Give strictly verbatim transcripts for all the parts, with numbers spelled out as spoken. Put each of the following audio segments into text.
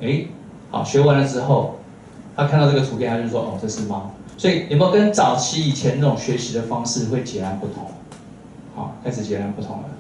哎，好，学完了之后，他看到这个图片，他就说哦，这是猫。所以有没有跟早期以前那种学习的方式会截然不同？好，开始截然不同了。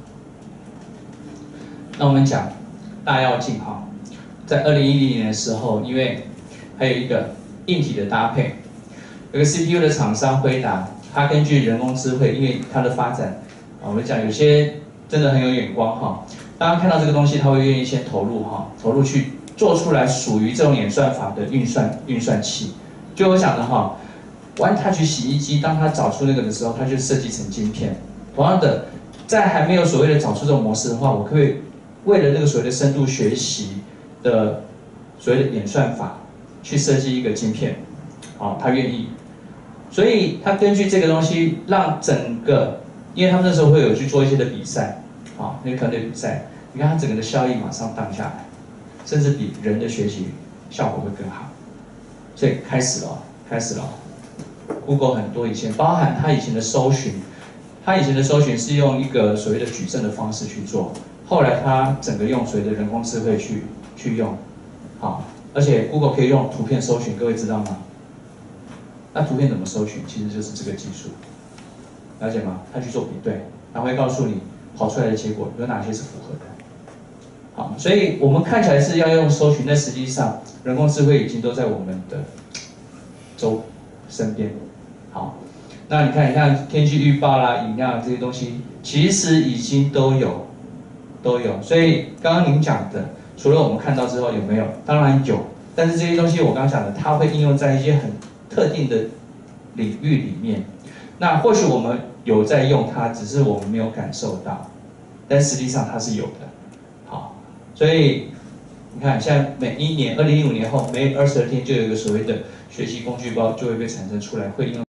那我们讲大跃进哈，在二零一零年的时候，因为还有一个硬体的搭配，有个 C P U 的厂商辉达，它根据人工智慧，因为它的发展，啊，我们讲有些真的很有眼光哈。当他看到这个东西，他会愿意先投入哈，投入去做出来属于这种演算法的运算运算器。就我讲的哈。One Touch 洗衣机，当他找出那个的时候，他就设计成晶片。同样的，在还没有所谓的找出这种模式的话，我可不可以为了那个所谓的深度学习的所谓的演算法，去设计一个晶片？好，他愿意。所以他根据这个东西，让整个，因为他们那时候会有去做一些的比赛，啊，那个团队比赛，你看他整个的效益马上荡下来，甚至比人的学习效果会更好。所以开始了，开始了。Google 很多以前，包含它以前的搜寻，它以前的搜寻是用一个所谓的矩阵的方式去做，后来它整个用所谓的人工智慧去去用，好，而且 Google 可以用图片搜寻，各位知道吗？那图片怎么搜寻？其实就是这个技术，了解吗？它去做比对，它会告诉你跑出来的结果有哪些是符合的。好，所以我们看起来是要用搜寻，但实际上人工智慧已经都在我们的周身边。好，那你看，你看天气预报啦、饮料这些东西，其实已经都有，都有。所以刚刚您讲的，除了我们看到之后有没有？当然有，但是这些东西我刚刚讲的，它会应用在一些很特定的领域里面。那或许我们有在用它，只是我们没有感受到，但实际上它是有的。好，所以你看，现在每一年，二零一五年后每二十二天就有一个所谓的学习工具包就会被产生出来，会应用。